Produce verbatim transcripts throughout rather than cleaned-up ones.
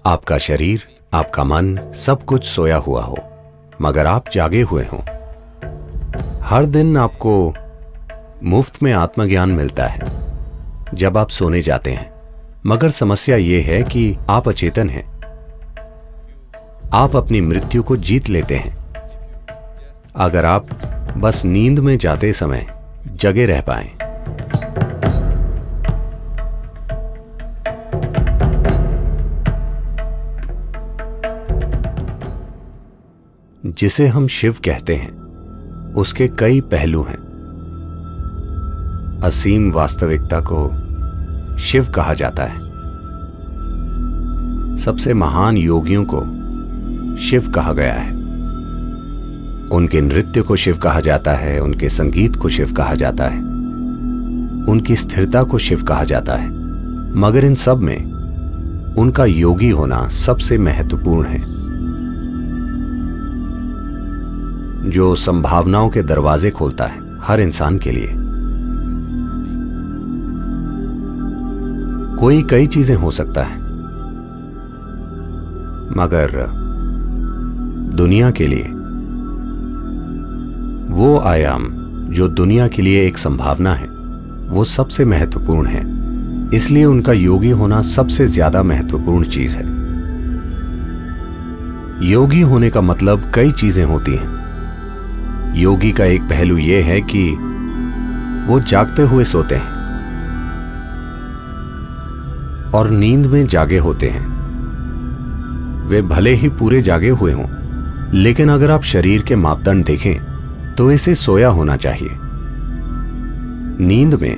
आपका शरीर, आपका मन, सब कुछ सोया हुआ हो, मगर आप जागे हुए हों। हर दिन आपको मुफ्त में आत्मज्ञान मिलता है जब आप सोने जाते हैं, मगर समस्या यह है कि आप अचेतन हैं। आप अपनी मृत्यु को जीत लेते हैं अगर आप बस नींद में जाते समय जगे रह पाएं। जिसे हम शिव कहते हैं, उसके कई पहलू हैं। असीम वास्तविकता को शिव कहा जाता है। सबसे महान योगियों को शिव कहा गया है। उनके नृत्य को शिव कहा जाता है, उनके संगीत को शिव कहा जाता है, उनकी स्थिरता को शिव कहा जाता है। मगर इन सब में उनका योगी होना सबसे महत्वपूर्ण है, जो संभावनाओं के दरवाजे खोलता है हर इंसान के लिए। कोई कई चीजें हो सकता है, मगर दुनिया के लिए वो आयाम जो दुनिया के लिए एक संभावना है, वो सबसे महत्वपूर्ण है। इसलिए उनका योगी होना सबसे ज्यादा महत्वपूर्ण चीज है। योगी होने का मतलब कई चीजें होती हैं। योगी का एक पहलू यह है कि वो जागते हुए सोते हैं और नींद में जागे होते हैं। वे भले ही पूरे जागे हुए हों, लेकिन अगर आप शरीर के मापदंड देखें तो इसे सोया होना चाहिए। नींद में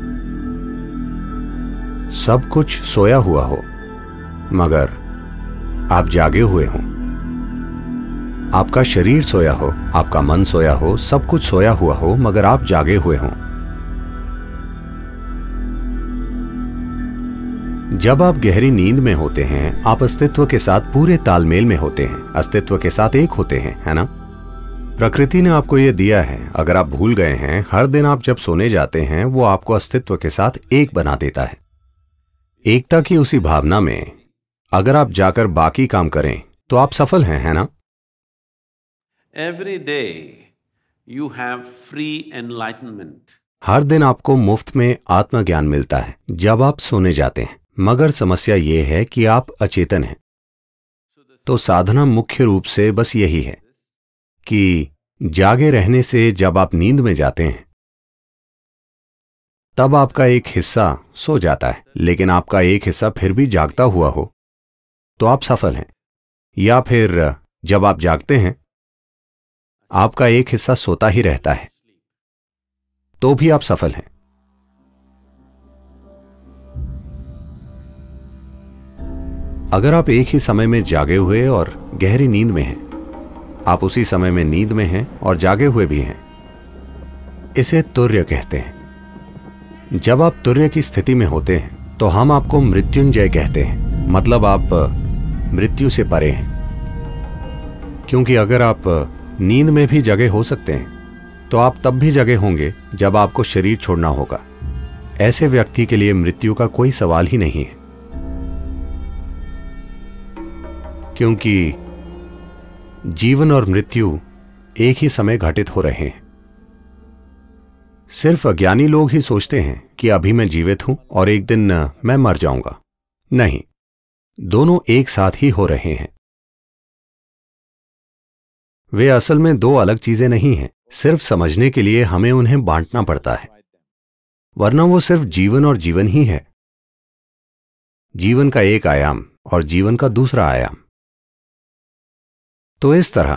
सब कुछ सोया हुआ हो, मगर आप जागे हुए हों। आपका शरीर सोया हो, आपका मन सोया हो, सब कुछ सोया हुआ हो, मगर आप जागे हुए हों। जब आप गहरी नींद में होते हैं, आप अस्तित्व के साथ पूरे तालमेल में होते हैं, अस्तित्व के साथ एक होते हैं, है ना? प्रकृति ने आपको यह दिया है। अगर आप भूल गए हैं, हर दिन आप जब सोने जाते हैं, वो आपको अस्तित्व के साथ एक बना देता है। एकता की उसी भावना में अगर आप जाकर बाकी काम करें तो आप सफल हैं, है ना? Every day you have free enlightenment. हर दिन आपको मुफ्त में आत्मज्ञान मिलता है जब आप सोने जाते हैं, मगर समस्या यह है कि आप अचेतन हैं। तो साधना मुख्य रूप से बस यही है कि जागे रहने से जब आप नींद में जाते हैं, तब आपका एक हिस्सा सो जाता है, लेकिन आपका एक हिस्सा फिर भी जागता हुआ हो तो आप सफल हैं। या फिर जब आप जागते हैं, आपका एक हिस्सा सोता ही रहता है, तो भी आप सफल हैं। अगर आप एक ही समय में जागे हुए और गहरी नींद में हैं, आप उसी समय में नींद में हैं और जागे हुए भी हैं, इसे तुर्य कहते हैं। जब आप तुर्य की स्थिति में होते हैं तो हम आपको मृत्युंजय कहते हैं, मतलब आप मृत्यु से परे हैं। क्योंकि अगर आप नींद में भी जगे हो सकते हैं, तो आप तब भी जगे होंगे जब आपको शरीर छोड़ना होगा। ऐसे व्यक्ति के लिए मृत्यु का कोई सवाल ही नहीं है, क्योंकि जीवन और मृत्यु एक ही समय घटित हो रहे हैं। सिर्फ अज्ञानी लोग ही सोचते हैं कि अभी मैं जीवित हूं और एक दिन मैं मर जाऊंगा। नहीं, दोनों एक साथ ही हो रहे हैं। वे असल में दो अलग चीजें नहीं हैं। सिर्फ समझने के लिए हमें उन्हें बांटना पड़ता है, वरना वो सिर्फ जीवन और जीवन ही है। जीवन का एक आयाम और जीवन का दूसरा आयाम। तो इस तरह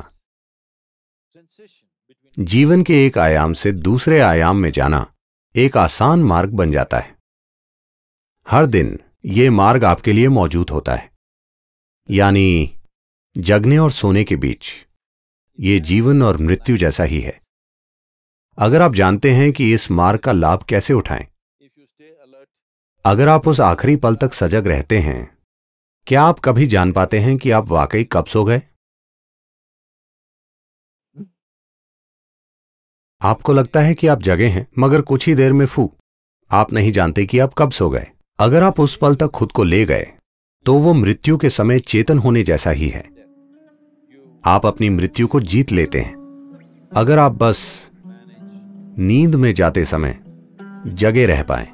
जीवन के एक आयाम से दूसरे आयाम में जाना एक आसान मार्ग बन जाता है। हर दिन ये मार्ग आपके लिए मौजूद होता है, यानी जगने और सोने के बीच। ये जीवन और मृत्यु जैसा ही है। अगर आप जानते हैं कि इस मार्ग का लाभ कैसे उठाएं, अगर आप उस आखिरी पल तक सजग रहते हैं, क्या आप कभी जान पाते हैं कि आप वाकई कब सो गए? आपको लगता है कि आप जगे हैं, मगर कुछ ही देर में फू, आप नहीं जानते कि आप कब सो गए। अगर आप उस पल तक खुद को ले गए तो वो मृत्यु के समय चेतन होने जैसा ही है। आप अपनी मृत्यु को जीत लेते हैं अगर आप बस नींद में जाते समय जगे रह पाएं।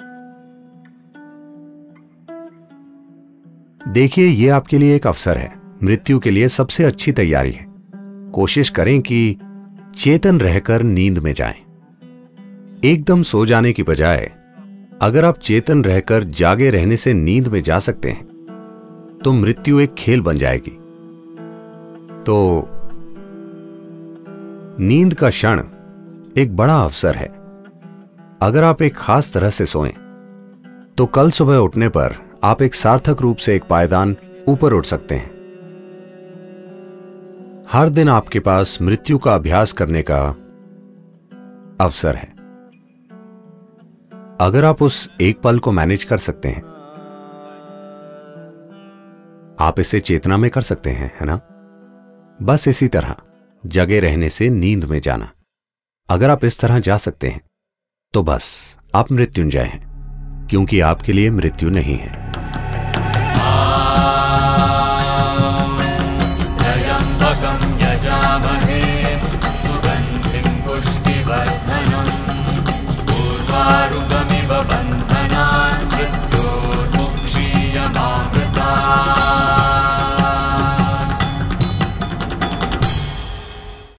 देखिए, यह आपके लिए एक अवसर है, मृत्यु के लिए सबसे अच्छी तैयारी है। कोशिश करें कि चेतन रहकर नींद में जाएं। एकदम सो जाने की बजाय अगर आप चेतन रहकर जागे रहने से नींद में जा सकते हैं तो मृत्यु एक खेल बन जाएगी। तो नींद का क्षण एक बड़ा अवसर है। अगर आप एक खास तरह से सोएं तो कल सुबह उठने पर आप एक सार्थक रूप से एक पायदान ऊपर उठ सकते हैं। हर दिन आपके पास मृत्यु का अभ्यास करने का अवसर है। अगर आप उस एक पल को मैनेज कर सकते हैं, आप इसे चेतना में कर सकते हैं, है ना? बस इसी तरह जगे रहने से नींद में जाना। अगर आप इस तरह जा सकते हैं तो बस आप मृत्युंजय हैं, क्योंकि आपके लिए मृत्यु नहीं है।